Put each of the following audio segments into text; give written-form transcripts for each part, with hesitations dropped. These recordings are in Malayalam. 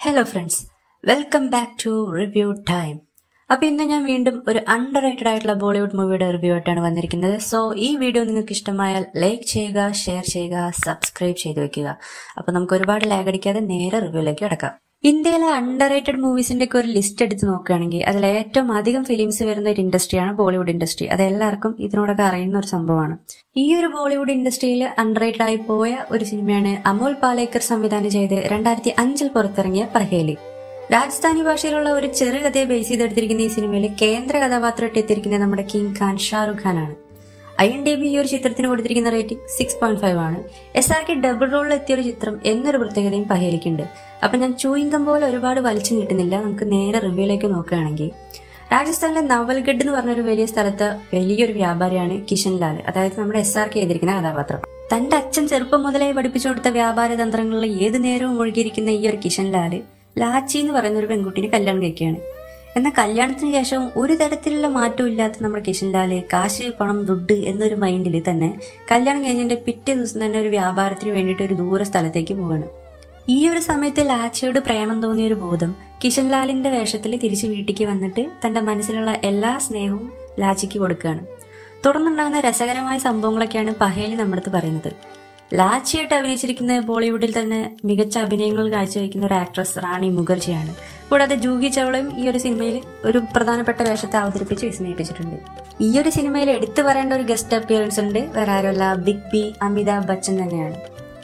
Hello friends, welcome back to Review Time. അപ്പോൾ ഇന്ന് ഞാൻ വീണ്ടും ഒരു അണ്ടർറേറ്റഡ് ആയിട്ടുള്ള ബോളിവുഡ് മൂവിയുടെ റിവ്യൂ ആയിട്ടാണ് വന്നിരിക്കുന്നത്. സോ ഈ വീഡിയോ നിങ്ങൾക്ക് ഇഷ്ടമായാൽ ലൈക്ക് ചെയ്യുക, ഷെയർ ചെയ്യുക, സബ്സ്ക്രൈബ് ചെയ്ത് വെക്കുക. അപ്പോൾ നമുക്ക് ഒരുപാട് ലാഗ് അടിക്കാതെ നേരെ റിവ്യൂയിലേക്ക് കിടക്കാം. ഇന്ത്യയിലെ അണ്ടർറേറ്റഡ് മൂവീസിന്റെ ഒക്കെ ഒരു ലിസ്റ്റ് എടുത്ത് നോക്കുകയാണെങ്കിൽ അതിൽ ഏറ്റവും അധികം ഫിലിംസ് വരുന്ന ഒരു ഇൻഡസ്ട്രിയാണ് ബോളിവുഡ് ഇൻഡസ്ട്രി. അത് എല്ലാവർക്കും ഇതിനോടൊക്കെ അറിയുന്ന ഒരു സംഭവമാണ്. ഈ ഒരു ബോളിവുഡ് ഇൻഡസ്ട്രിയിൽ അണ്ടർറേറ്റഡ് ആയി പോയ ഒരു സിനിമയാണ് അമോൽ പാലേക്കർ സംവിധാനം ചെയ്ത് 2005 പുറത്തിറങ്ങിയ പഹേലി. രാജസ്ഥാനി ഭാഷയിലുള്ള ഒരു ചെറുകഥയെ ബേസ് ചെയ്തെടുത്തിരിക്കുന്ന ഈ സിനിമയിൽ കേന്ദ്ര കഥാപാത്രമായിട്ട് എത്തിയിരിക്കുന്നത് നമ്മുടെ കിങ് ഖാൻ ഷാറുഖ് ഖാൻ ആണ്. IMDb ഈ ഒരു ചിത്രത്തിന് കൊടുത്തിരിക്കുന്ന റേറ്റിംഗ് 6.5 ആണ്. SRK ഡബിൾ റോളിൽ എത്തിയ ഒരു ചിത്രം എന്നൊരു പ്രത്യേകതയും പഹേലിക്കുണ്ട്. അപ്പൊ ഞാൻ ചൂയിങ്കം പോലെ ഒരുപാട് വലിച്ചു നീട്ടുന്നില്ല, നമുക്ക് നേരെ റിവ്യൂയിലേക്ക് നോക്കുകയാണെങ്കിൽ രാജസ്ഥാനിലെ നവൽഗഡ് എന്ന് പറഞ്ഞൊരു വലിയ സ്ഥലത്ത് വലിയൊരു വ്യാപാരിയാണ് കിഷൻ ലാൽ, അതായത് നമ്മുടെ SRK ചെയ്തിരിക്കുന്ന കഥാപാത്രം. തന്റെ അച്ഛൻ ചെറുപ്പം മുതലേ പഠിപ്പിച്ചു കൊടുത്ത വ്യാപാര തന്ത്രങ്ങളിൽ ഏത് നേരവും ഒഴുകിയിരിക്കുന്ന ഈ ഒരു കിഷൻ ലാല് ലാച്ചി എന്ന് പറയുന്ന ഒരു പെൺകുട്ടിനെ കല്യാണം കഴിക്കുകയാണ്. എന്നാൽ കല്യാണത്തിന് ശേഷം ഒരു തരത്തിലുള്ള മാറ്റവും ഇല്ലാത്ത നമ്മുടെ കിഷൻ ലാല് കാശ്, പണം, ദുഡ് എന്നൊരു മൈൻഡിൽ തന്നെ കല്യാണം കഴിഞ്ഞതിന്റെ പിറ്റേ ദിവസം തന്നെ ഒരു വ്യാപാരത്തിന് വേണ്ടിയിട്ട് ഒരു ദൂര സ്ഥലത്തേക്ക് പോവാണ്. ഈ ഒരു സമയത്ത് ലാച്ചിയോട് പ്രേമം തോന്നിയ ഒരു ബോധം കിഷൻ ലാലിന്റെ വേഷത്തിൽ തിരിച്ച് വീട്ടിലേക്ക് വന്നിട്ട് തന്റെ മനസ്സിലുള്ള എല്ലാ സ്നേഹവും ലാച്ചിക്ക് കൊടുക്കുകയാണ്. തുടർന്നുണ്ടാകുന്ന രസകരമായ സംഭവങ്ങളൊക്കെയാണ് പഹേലി നമ്മുടെ അടുത്ത് പറയുന്നത്. ലാച്ചിയായിട്ട് അഭിനയിച്ചിരിക്കുന്ന ബോളിവുഡിൽ തന്നെ മികച്ച അഭിനയങ്ങൾ കാഴ്ചവെക്കുന്ന ഒരു ആക്ട്രസ് റാണി മുഖർജിയാണ്. കൂടാതെ ജൂഹി ചൗളയും ഈ ഒരു സിനിമയിൽ ഒരു പ്രധാനപ്പെട്ട വേഷത്തെ അവതരിപ്പിച്ച് വിസ്മയിപ്പിച്ചിട്ടുണ്ട്. ഈ ഒരു സിനിമയിൽ എടുത്തു പറയേണ്ട ഒരു ഗസ്റ്റ് അപ്പിയറൻസ് ഉണ്ട്, വേറെ ആരുമല്ല, ബിഗ് ബി അമിതാഭ് ബച്ചൻ തന്നെയാണ്.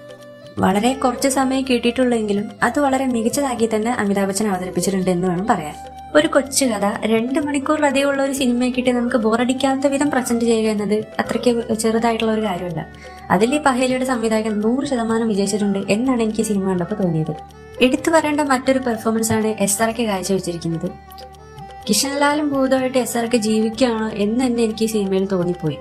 വളരെ കുറച്ച് സമയം കിട്ടിയിട്ടുള്ളെങ്കിലും അത് വളരെ മികച്ചതാക്കി തന്നെ അമിതാഭ് ബച്ചൻ അവതരിപ്പിച്ചിട്ടുണ്ട് എന്ന് വേണം പറയാൻ. ഒരു കൊച്ചു കഥ 2 മണിക്കൂറിലധികമുള്ള ഒരു സിനിമയെ കിട്ടി നമുക്ക് ബോറടിക്കാത്ത വിധം പ്രസന്റ് ചെയ്യുക എന്നത് അത്രയ്ക്ക് ചെറുതായിട്ടുള്ള ഒരു കാര്യമല്ല. അതിൽ ഈ പഹേലിയുടെ സംവിധായകൻ 100% വിജയിച്ചിട്ടുണ്ട് എന്നാണ് എനിക്ക് സിനിമ കണ്ടപ്പോൾ തോന്നിയത്. എടുത്തു പറയേണ്ട മറ്റൊരു പെർഫോമൻസ് ആണ് SRK കാഴ്ചവെച്ചിരിക്കുന്നത്. കിഷൻ ലാലും ഭൂതമായിട്ട് SRK ജീവിക്കുകയാണോ എന്ന് തന്നെ എനിക്ക് ഈ സിനിമയിൽ തോന്നിപ്പോയി.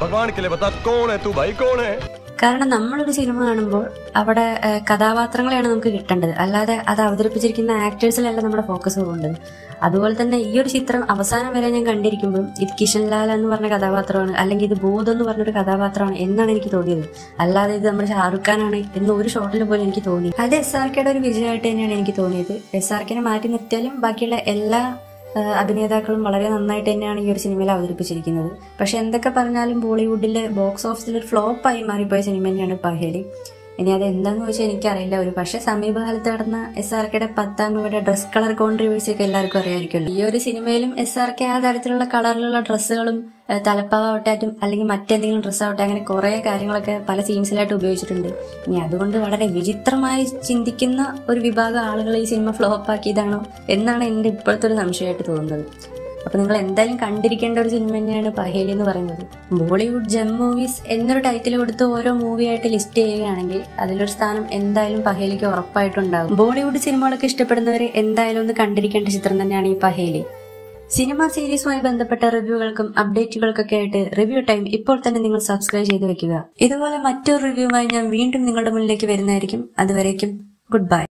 കാരണം നമ്മളൊരു സിനിമ കാണുമ്പോൾ അവിടെ കഥാപാത്രങ്ങളെയാണ് നമുക്ക് കിട്ടേണ്ടത്, അല്ലാതെ അത് അവതരിപ്പിച്ചിരിക്കുന്ന ആക്ടേഴ്സിലല്ല നമ്മുടെ ഫോക്കസ് പോകേണ്ടത്. അതുപോലെ തന്നെ ഈ ഒരു ചിത്രം അവസാനം വരെ ഞാൻ കണ്ടിരിക്കുമ്പോൾ ഇത് കിഷൻ ലാൽ എന്ന് പറഞ്ഞ കഥാപാത്രമാണ്, അല്ലെങ്കിൽ ഇത് ഭൂതം എന്ന് പറഞ്ഞൊരു കഥാപാത്രമാണ് എന്നാണ് എനിക്ക് തോന്നിയത്. അല്ലാതെ ഇത് നമ്മുടെ ഷാറുഖ് ഖാനാണ് എന്ന് ഒരു ഷോട്ടിൽ പോലും എനിക്ക് തോന്നി. അത് SRKയുടെ ഒരു വിജയമായിട്ട് തന്നെയാണ് എനിക്ക് തോന്നിയത്. SRKനെ മാറ്റി നിർത്തിയാലും ബാക്കിയുള്ള എല്ലാ അഭിനേതാക്കളും വളരെ നന്നായിട്ട് തന്നെയാണ് ഈ ഒരു സിനിമയിൽ അവതരിപ്പിച്ചിരിക്കുന്നത്. പക്ഷെ എന്തൊക്കെ പറഞ്ഞാലും ബോളിവുഡിലെ ബോക്സ് ഓഫീസിൽ ഒരു ഫ്ലോപ്പായി മാറിപ്പോയ സിനിമ തന്നെയാണ് പഹേലി. ഇനി അത് എന്താന്ന് ചോദിച്ചാൽ എനിക്കറിയില്ല. ഒരു പക്ഷെ സമീപകാലത്ത് നടന്ന SRKയുടെ 10ാം രൂപയുടെ ഡ്രസ് കളർ കോൺട്രിവേഴ്സി ഒക്കെ എല്ലാവർക്കും അറിയാമായിരിക്കുമല്ലോ. ഈ ഒരു സിനിമയിലും SRK ആ തരത്തിലുള്ള കളറിലുള്ള ഡ്രസ്സുകളും തലപ്പാവട്ടാറ്റും അല്ലെങ്കിൽ മറ്റെന്തെങ്കിലും ഡ്രസ്സാവട്ടെ അങ്ങനെ കുറെ കാര്യങ്ങളൊക്കെ പല സീൻസിലായിട്ട് ഉപയോഗിച്ചിട്ടുണ്ട്. ഇനി അതുകൊണ്ട് വളരെ വിചിത്രമായി ചിന്തിക്കുന്ന ഒരു വിഭാഗം ആളുകൾ ഈ സിനിമ ഫ്ലോപ്പാക്കിയതാണോ എന്നാണ് എൻ്റെ ഇപ്പോഴത്തെ ഒരു സംശയമായിട്ട് തോന്നുന്നത്. അപ്പൊ നിങ്ങൾ എന്തായാലും കണ്ടിരിക്കേണ്ട ഒരു സിനിമ തന്നെയാണ് പഹേലി എന്ന് പറയുന്നത്. ബോളിവുഡ് ജെം മൂവീസ് എന്നൊരു ടൈറ്റിൽ കൊടുത്ത് ഓരോ മൂവിയായിട്ട് ലിസ്റ്റ് ചെയ്യുകയാണെങ്കിൽ അതിലൊരു സ്ഥാനം എന്തായാലും പഹേലിക്ക് ഉറപ്പായിട്ടുണ്ടാകും. ബോളിവുഡ് സിനിമകളൊക്കെ ഇഷ്ടപ്പെടുന്നവര് എന്തായാലും ഒന്ന് കണ്ടിരിക്കേണ്ട ചിത്രം തന്നെയാണ് ഈ പഹേലി. സിനിമ സീരീസുമായി ബന്ധപ്പെട്ട റിവ്യൂകൾക്കും അപ്ഡേറ്റുകൾക്കൊക്കെ ആയിട്ട് റിവ്യൂ ടൈം ഇപ്പോൾ തന്നെ നിങ്ങൾ സബ്സ്ക്രൈബ് ചെയ്ത് വെക്കുക. ഇതുപോലെ മറ്റൊരു റിവ്യൂമായി ഞാൻ വീണ്ടും നിങ്ങളുടെ മുന്നിലേക്ക് വരുന്നതായിരിക്കും. അതുവരേക്കും ഗുഡ് ബൈ.